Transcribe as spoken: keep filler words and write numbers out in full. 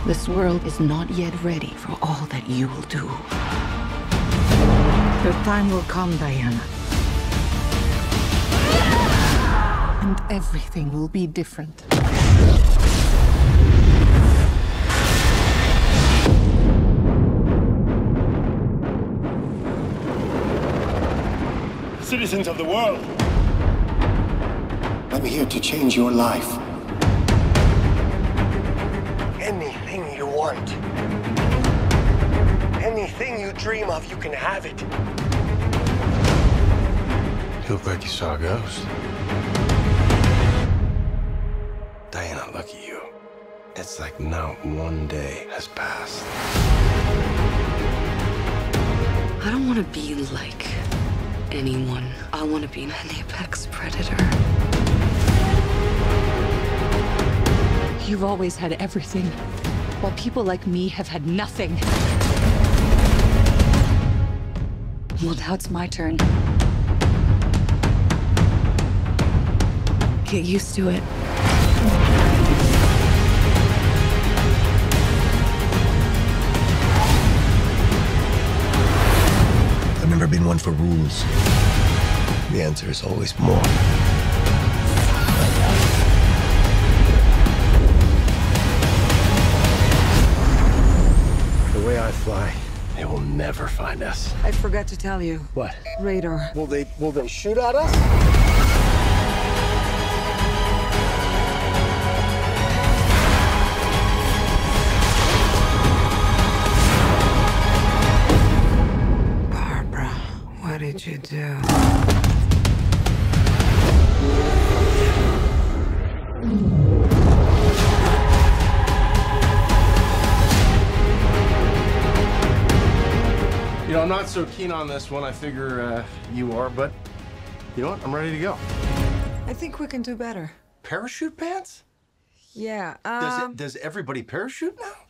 This world is not yet ready for all that you will do. Your time will come, Diana. And everything will be different. Citizens of the world, I'm here to change your life. anything you want, anything you dream of, you can have it. You look like you saw a ghost. Diana, look at you. It's like not one day has passed. I don't want to be like anyone. I want to be an apex predator. You've always had everything, while people like me have had nothing. Well, now it's my turn. Get used to it. I've never been one for rules. The answer is always more. The way I fly, they will never find us. I forgot to tell you. What? Radar. Will they, will they shoot at us? Barbara, what did you do? You know, I'm not so keen on this one. I figure uh, you are, but you know what? I'm ready to go. I think we can do better. Parachute pants? Yeah, Does, um... it, does everybody parachute now?